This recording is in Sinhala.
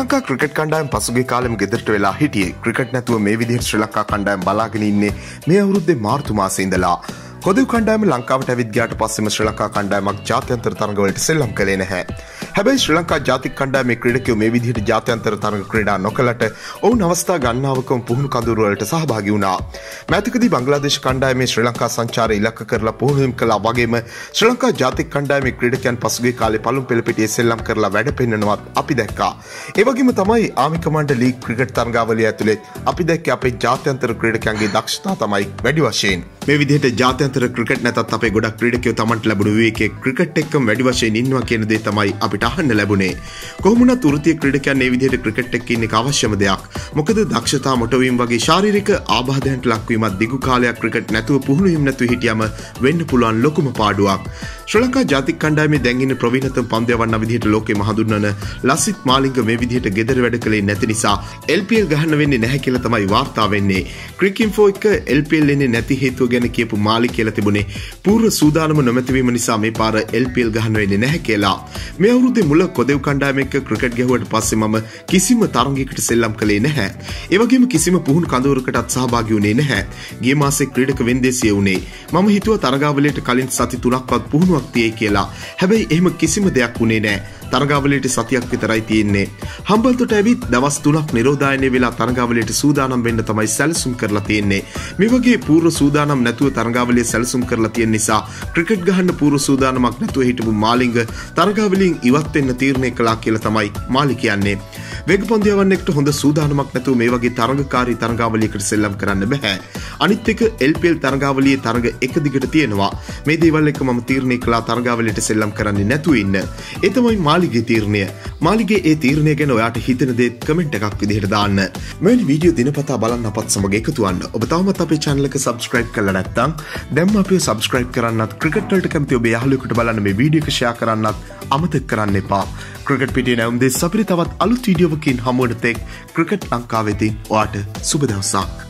ලංකා ක්‍රිකට් කණ්ඩායම පසුගිය කාලෙම ගෙදරට වෙලා හිටියේ. ක්‍රිකට් නැතුව මේ විදිහට ශ්‍රී ලංකා කණ්ඩායම බලාගෙන ඉන්නේ මේ අවුරුද්දේ මාර්තු මාසයේ ඉඳලා. කොදු කණ්ඩායම ලංකාවට ඇවිත් ගියාට පස්සෙම ශ්‍රී ලංකා කණ්ඩායමක් ජාත්‍යන්තර තරඟවලට සෙල්ලම් කළේ නැහැ. හැබැයි ශ්‍රී ලංකා ජාතික කණ්ඩායමේ ක්‍රීඩකයෝ මේ විදිහට ජාත්‍යන්තර තරඟ ක්‍රීඩා නොකළට ඔවුන් අවස්ථා ගණනාවකම පුහුණු කඳවුරු වලට සහභාගී වුණා. මෑතකදී බංග්ලාදේශ කණ්ඩායමේ ශ්‍රී ලංකා සංචාරය ඉලක්ක කරලා පුහුණුවීම් කළා වගේම ශ්‍රී ලංකා ජාතික කණ්ඩායමේ ක්‍රීඩකයන් පසුගිය කාලේ පළමු පෙළ පිටියේ සෙල්ලම් කරලා වැඩ පෙන්නනවත් අපි දැක්කා. ඒ වගේම තමයි ආමි කමාන්ඩර් ලීග් ක්‍රිකට් තරඟාවලිය ඇතුලේ අපි දැක්කේ අපේ ජාත්‍යන්තර ක්‍රීඩකයන්ගේ දක්ෂතා තමයි වැඩි වශයෙන්. මේ විදිහට ජාත්‍යන්තර ක්‍රිකට් නැතත් අපේ ගොඩක් ක්‍රීඩකයෝ තමන්ට ලැබුණු විවේකයේ ක්‍රිකට් එක්කම වැඩි වශයෙන් ඉන්නවා කියන දේ තමයි අපිට අහන්න ලැබුණේ. කොහොම වුණත් වෘත්තීය ක්‍රීඩකයන් මේ විදිහට ක්‍රිකට් එක්ක ඉන්න එක අවශ්‍යම දෙයක්. මොකද දක්ෂතා මොටවීම වගේ ශාරීරික ආබාධයන්ට ලක්වීමත් දිගු කාලයක් ක්‍රිකට් නැතුව පුහුණු වීම නැතුව හිටියම වෙන්න පුළුවන් ලොකුම පාඩුවක්. ශ්‍රී ලංකා ජාතික කණ්ඩායමේ දැන් ඉන්න ප්‍රවීණතම පන්දු විදිහට ලෝකෙම හඳුන්වන ලසිත් මාලිංග මේ විදිහට ගෙදර වැඩ කළේ නැති නිසා LPL ගහන්න වෙන්නේ නැහැ කියලා තමයි වාර්තා වෙන්නේ. Cricinfo එක LPL එන්නේ නැති හේතුව ගැන කියපු මාලික් කියලා තිබුණේ පූර්ව සූදානම නොමැති වීම නිසා මේ පාර LPL ගහන්න වෙන්නේ නැහැ කියලා. මේ අවුරුද්දේ මුල කොදෙව් කණ්ඩායම එක්ක ක්‍රිකට් ගැහුවට පස්සේ මම කිසිම තරගයකට සෙල්ලම් කළේ නැහැ. ඒ වගේම කිසිම පුහුණු කඳවුරකටත් සහභාගී වුණේ නැහැ. ගිය මාසේ ක්‍රීඩක වෙන්දේසිය වුණේ. මම හිතුවා තරගාවලියට කලින් සති 3ක්වත් පුහුණුවක් තියෙයි කියලා. හැබැයි එහෙම කිසිම දෙයක් වුණේ නැහැ. තරගාවලියට සතියක් විතරයි තියෙන්නේ. හම්බන්තොට ඇවිත් දවස් 3ක් නිරෝධායනය වෙලා තරගාවලියට සූදානම් වෙන්න තමයි සැලසුම් කරලා තියෙන්නේ. මේ වගේ පූර්ව සූදානම් නැතුව තරගාවලිය සැලසුම් කරලා තියෙන නිසා ක්‍රිකට් ගහන්න පූර්ව සූදානමක් නැතුව හිටපු මාලිංග තරගාවලියෙන් ඉවත් වෙන්න තීරණය කළා කියලා තමයි මාලි කියන්නේ. වෙගපන්දියවන් එක්ක හොඳ සූදානමක් නැතුව මේ වගේ තරගකාරී තරගාවලියකට සෙල්ලම් කරන්න බෑ. අනිත් එක LPL තරගාවලියේ තරග එක දිගට තියෙනවා. මේ දේවල් එක්ක මම තීරණය කළා තරගාවලියට සෙල්ලම් කරන්නේ නැතුව ඉන්න. ඒ තමයි මාලිගේ තීරණය. මාලිගේ ඒ තීරණය ගැන ඔයාට හිතෙන දේ කමෙන්ට් එකක් විදිහට දාන්න. මෙවැනි වීඩියෝ දිනපතා බලන්න අපත් සමග එකතු වෙන්න. ඔබ තවමත් අපේ channel එක subscribe කරලා නැත්නම් දැන්ම අපිව subscribe කරන්නත් ක්‍රිකට් වලට කැමති ඔබේ යාළුවෙකුට බලන්න මේ වීඩියෝ එක share කරන්නත් අමතක කරන්න එපා. ක්‍රිකට් පිටියේ නැවුම් දෙස් අපිට තවත් අලුත් වීඩියෝවකින් හමු වෙන තෙක් ක්‍රිකට් ලංකාවේදී ඔයාට සුබ දවසක්.